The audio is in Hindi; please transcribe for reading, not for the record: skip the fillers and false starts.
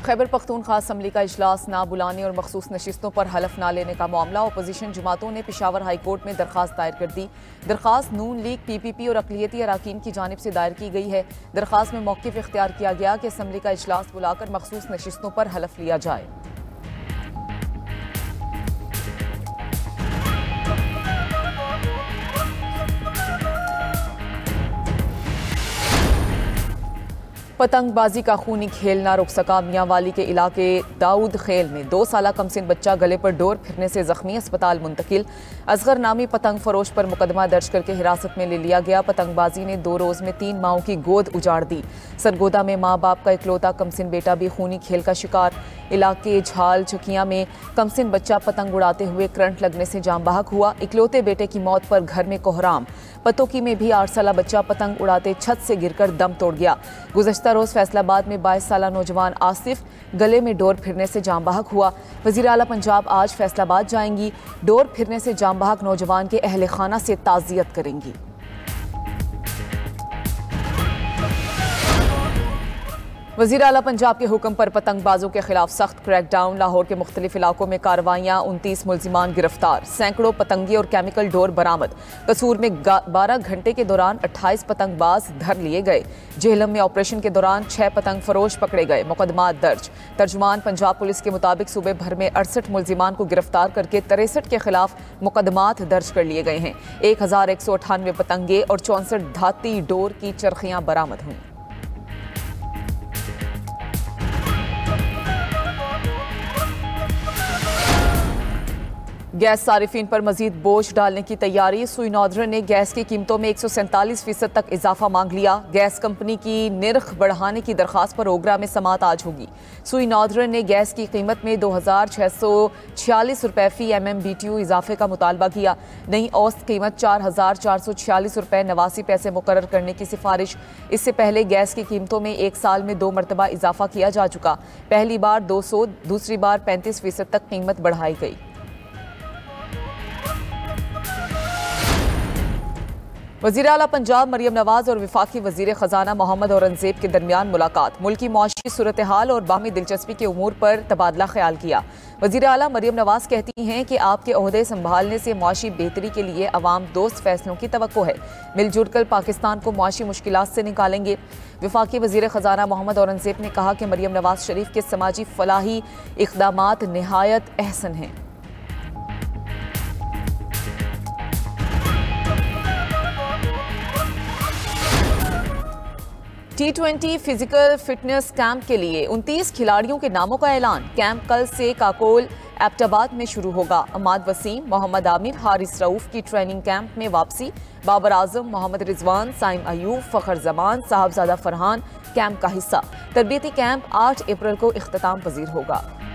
खैबर पख्तूनख्वा असम्बली का इजलास ना बुलाने और मखसूस नशिस्तों पर हलफ ना लेने का मामला। अपोजिशन जमातों ने पेशावर हाई कोर्ट में दरखास्त दायर कर दी। दरखास्त नून लीग, PPP और अक़लियती अरकान की जानिब से दायर की गई है। दरखास्त में मौक़िफ़ इख्तियार किया गया कि असम्बली का इजलास बुलाकर मखसूस नशिस्तों पर हलफ लिया जाए। पतंगबाजी का खूनी खेल ना रुक सका। मियांवाली के इलाके दाऊद खेल में 2 साला कमसिन बच्चा गले पर डोर फिरने से जख्मी, अस्पताल मुंतकिल। असगर नामी पतंग फरोश पर मुकदमा दर्ज करके हिरासत में ले लिया गया। पतंगबाजी ने 2 रोज में 3 माओं की गोद उजाड़ दी। सरगोदा में माँ बाप का इकलौता कमसिन बेटा भी खूनी खेल का शिकार। इलाके झाल चकिया में कमसिन बच्चा पतंग उड़ाते हुए करंट लगने से जाम बहक हुआ। इकलौते बेटे की मौत पर घर में कोहराम। पतोकी में भी 8 साला बच्चा पतंग उड़ाते छत से गिरकर दम तोड़ गया। गुज़श्ता रोज फैसलाबाद में 22 साला नौजवान आसिफ गले में डोर फिरने से जाम बहक हुआ। वज़ीर आला पंजाब आज फैसलाबाद जाएंगी। डोर फिरने से जाम बहक नौजवान के अहले खाना से ताज़ियत करेंगी। वज़ीर आला पंजाब के हुक्म पर पतंगबाजों के खिलाफ सख्त क्रैकडाउन। लाहौर के मुख्तलिफ इलाकों में कार्रवाइयाँ, 29 मुल्जिमान गिरफ्तार, सैकड़ों पतंगे और केमिकल डोर बरामद। कसूर में 12 घंटे के दौरान 28 पतंगबाज धर लिए गए। जेहलम में ऑपरेशन के दौरान 6 पतंग फरोश पकड़े गए, मुकदमा दर्ज। तर्जुमान पंजाब पुलिस के मुताबिक सूबे भर में 68 मुल्जिमान को गिरफ्तार करके 63 के खिलाफ मुकदमात दर्ज कर लिए गए हैं। 1198 पतंगे और 64 धाती डोर की चरखियाँ बरामद हुई। गैस सारिफीन पर मजीद बोझ डालने की तैयारी। सुई नॉर्दर्न ने गैस की कीमतों में 147% तक इजाफा मांग लिया। गैस कंपनी की निर्ख बढ़ाने की दरखास्त पर ओगरा में समात आज होगी। सुई नॉर्दर्न ने गैस की कीमत में 2646 रुपये फी MMBTU इजाफे का मुतालबा किया। नई औसत कीमत 4446 रुपये 89 पैसे मुकर्रर करने की सिफारिश। इससे पहले गैस की कीमतों में एक साल में 2 मरतबा इजाफा किया जा चुका। पहली बार 200, दूसरी बार 35% तक कीमत बढ़ाई गई। वज़ीर आला पंजाब मरियम नवाज और वफाकी वज़ीर ख़जाना मोहम्मद औरंगज़ेब के दरमियान मुलाकात। मुल्की मुआशी सूरत हाल और बाहमी दिलचस्पी के उमूर पर तबादला ख्याल किया। वज़ीर आला मरियम नवाज कहती हैं कि आपके ओहदे संभालने से मुआशी बेहतरी के लिए अवाम दोस्त फैसलों की तवक्को है। मिलजुल कर पाकिस्तान को मुआशी मुश्किलात से निकालेंगे। वफाकी वज़ीर ख़जाना मोहम्मद औरंगज़ेब ने कहा कि मरियम नवाज शरीफ के समाजी फलाही इक़दामात नहायत अहसन हैं। T20 फिजिकल फिटनेस कैंप के लिए 29 खिलाड़ियों के नामों का ऐलान। कैंप कल से काकोल एबटाबाद में शुरू होगा। अमाद वसीम, मोहम्मद आमिर, हारिस रऊफ की ट्रेनिंग कैंप में वापसी। बाबर आजम, मोहम्मद रिजवान, साइम अयूब, फ़खर जमान, साहबजादा फरहान कैंप का हिस्सा। तरबियती कैंप 8 अप्रैल को इख्तिताम पजीर होगा।